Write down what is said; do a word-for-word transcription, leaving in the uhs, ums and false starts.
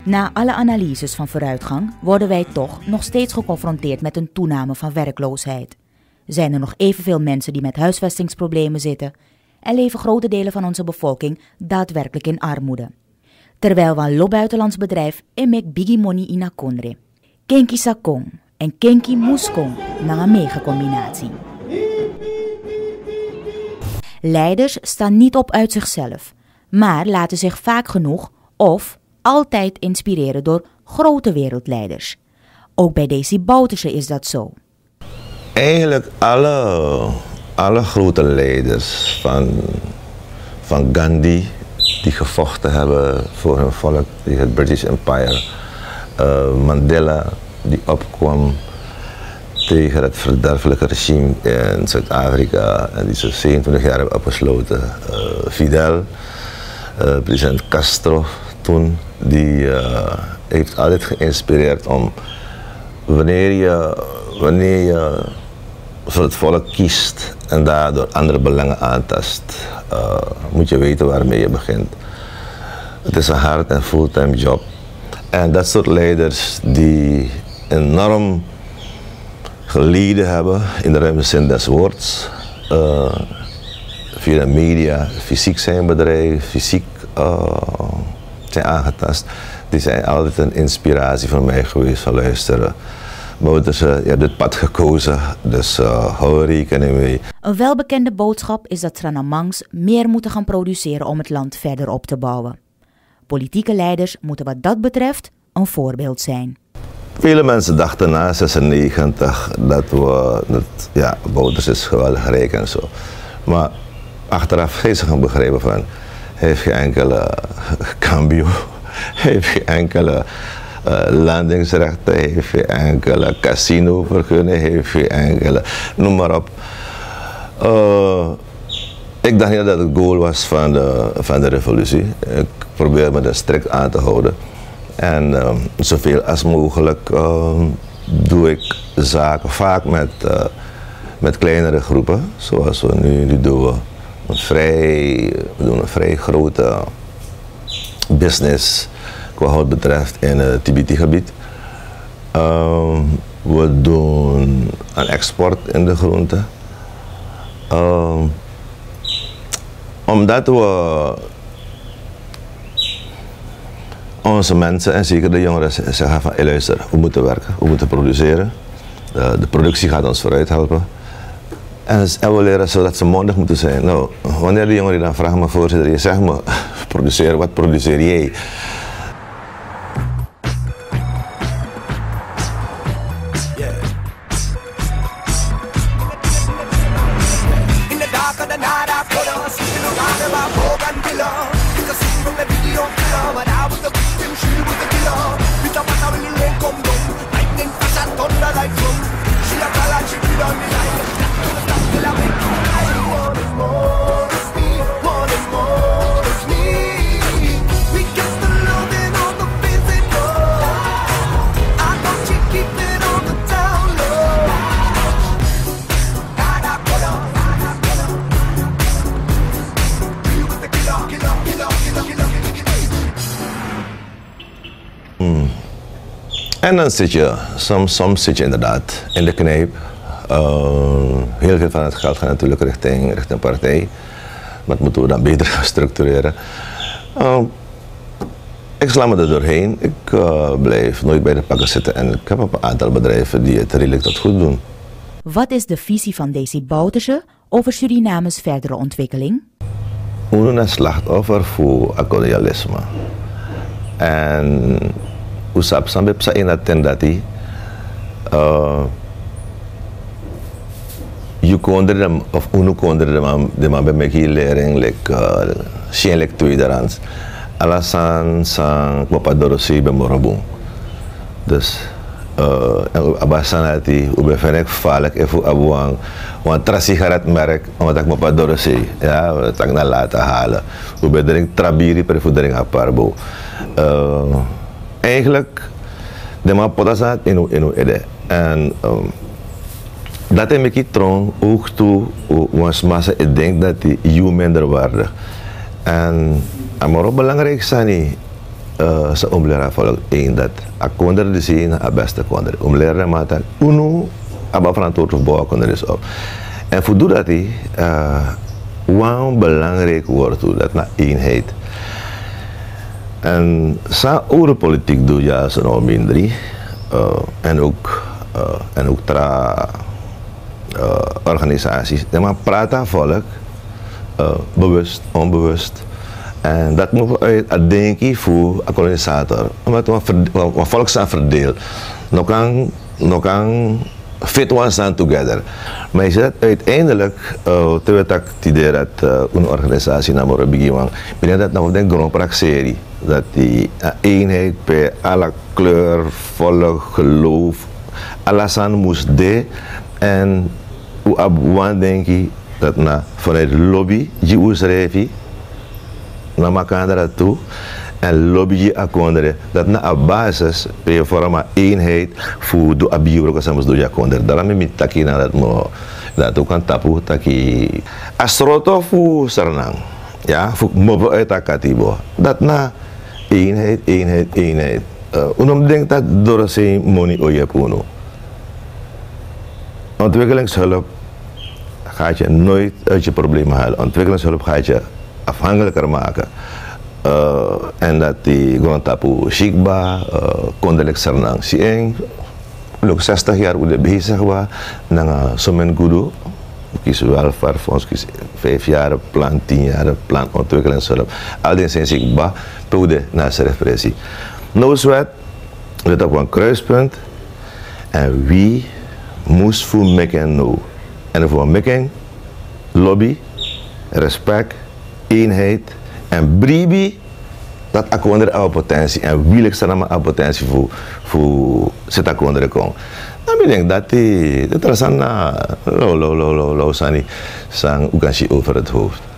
Na alle analyses van vooruitgang worden wij toch nog steeds geconfronteerd met een toename van werkloosheid. Zijn er nog evenveel mensen die met huisvestingsproblemen zitten en leven grote delen van onze bevolking daadwerkelijk in armoede. Terwijl we een lo buitenlands bedrijf emek bigi money in a kondre. Kenki sakong en kenki muskong na een mega combinatie. Leiders staan niet op uit zichzelf, maar laten zich vaak genoeg of altijd inspireren door grote wereldleiders. Ook bij Desi Bouterse is dat zo. Eigenlijk alle, alle grote leiders, van, van Gandhi, die gevochten hebben voor hun volk, die het British Empire, uh, Mandela, die opkwam tegen het verderfelijke regime in Zuid-Afrika en die ze zevenentwintig jaar hebben opgesloten. Uh, Fidel, uh, president Castro toen, die uh, heeft altijd geïnspireerd om wanneer je, wanneer je voor het volk kiest en daardoor andere belangen aantast, uh, moet je weten waarmee je begint. Het is een hard en fulltime job. En dat soort leiders die enorm geleden hebben, in de ruime zin des woords, uh, via de media, fysiek zijn bedrijf, fysiek uh, zijn aangetast, die zijn altijd een inspiratie voor mij geweest van luisteren. Bouterse, je hebt dit pad gekozen, dus uh, hou er rekening mee. Een welbekende boodschap is dat Sranamangs meer moeten gaan produceren om het land verder op te bouwen. Politieke leiders moeten wat dat betreft een voorbeeld zijn. Vele mensen dachten na zesennegentig dat we, dat, ja, Bouterse is geweldig rijk en zo. Maar achteraf heeft ze gaan begrijpen van, hij heeft geen enkele cambio, hij heeft geen enkele uh, landingsrechten, hij heeft geen enkele casino-vergunning, hij heeft geen enkele, noem maar op. Uh, ik dacht niet dat het goal was van de, van de revolutie. Ik probeer me daar strikt aan te houden. En uh, zoveel als mogelijk uh, doe ik zaken, vaak met, uh, met kleinere groepen, zoals we nu, nu doen. We een vrij, we doen een vrij grote business qua wat betreft in het Tibeti-gebied. Uh, we doen een export in de groente. Uh, omdat we onze mensen en zeker de jongeren zeggen van, hey, luister, we moeten werken, we moeten produceren. De, de productie gaat ons vooruit helpen. En, en we leren zodat ze mondig moeten zijn. Nou, wanneer de jongeren dan vragen, me voorzitter, je zegt me, produceren, wat produceer jij? En dan zit je, soms, soms zit je inderdaad in de knijp. Uh, heel veel van het geld gaat natuurlijk richting, richting partij. Dat moeten we dan beter gaan structureren. Uh, ik sla me er doorheen. Ik uh, blijf nooit bij de pakken zitten. En ik heb een aantal bedrijven die het redelijk tot goed doen. Wat is de visie van Desi Bouterse over Surinames verdere ontwikkeling? We zijn een slachtoffer voor kolonialisme. En usap sampai sa ina tendati uh, you kondre of unu kondre de man de man bemeki lering like uh, sien like tweederands alasan sang papadorosi bemorobung dus uh, abasanati ube fenek falek efu abuang want trasi garat merk omdat ik papadorosi ja dat ik na laten halen ube dering trabiri per fu dering aparbo uh, eigenlijk de man potasat inu inu ede en um, dat heb ik tron ook toe was massa ik denk dat die you minder waardig en amoro belangrijk zijn uh, sa umlera volk één dat a konder de zin a beste konder. Umlera mata uno aba verantwoordelijk voor konder is op. En voor dat hij uh, een belangrijk woord toe dat na eenheid. En sa oude politiek doe ja ze nou minder. Uh, en ook uh, en ook tra uh, organisaties. En maar praten volk uh, bewust, onbewust. En dat moet uit het denken voor een kolonisator. Omdat we volk zijn verdeeld. Nog kan, nog kan fit one stand together. Maar je ziet uiteindelijk, uh, terwijl ik het idee dat uh, een organisatie naar Moro Bigiwang, binnen dat nou de grondpraktserie. Dat die uh, eenheid per alle kleur, volk, geloof, alles aan moest de. En hoe op denk je dat na vanuit de lobby, je oesrevi, naar elkaar toe. En lobby je akkoorden dat na op basis je vormen eenheid voor de abiuro samen door je akkoorden. Daarom heb ik taki na dat mo dat ook kan tapu taki astroto voor Suriname. Ja, voor mobo uit akatibo. Dat na eenheid, eenheid, eenheid. Unom denkt dat door zijn money oje puno. Ontwikkelingshulp gaat je nooit uit je problemen halen. Ontwikkelingshulp gaat je afhankelijker maken. Uh, en dat die gewoon tapu shikba, uh, kondelijk Suriname. Sieng, ook zestig jaar udah bezig was, na somen gudu, kies welvaart fonds, kies vijf jaar plan, tien jaar plan ontwikkelingshulp. Al die zijn shikba, pude na repressie. Nou zwet, we op een kruispunt en wie moest voor meken nou. En voor meken, lobby, respect, eenheid. En bribi dat akkoorden aan potentie en wil ik samen aan potentie voor voor zet akkoorden komen. Dan ben ik dat die dat er zijn na lo lo lo lo lo sani sang ukansi over het hoofd.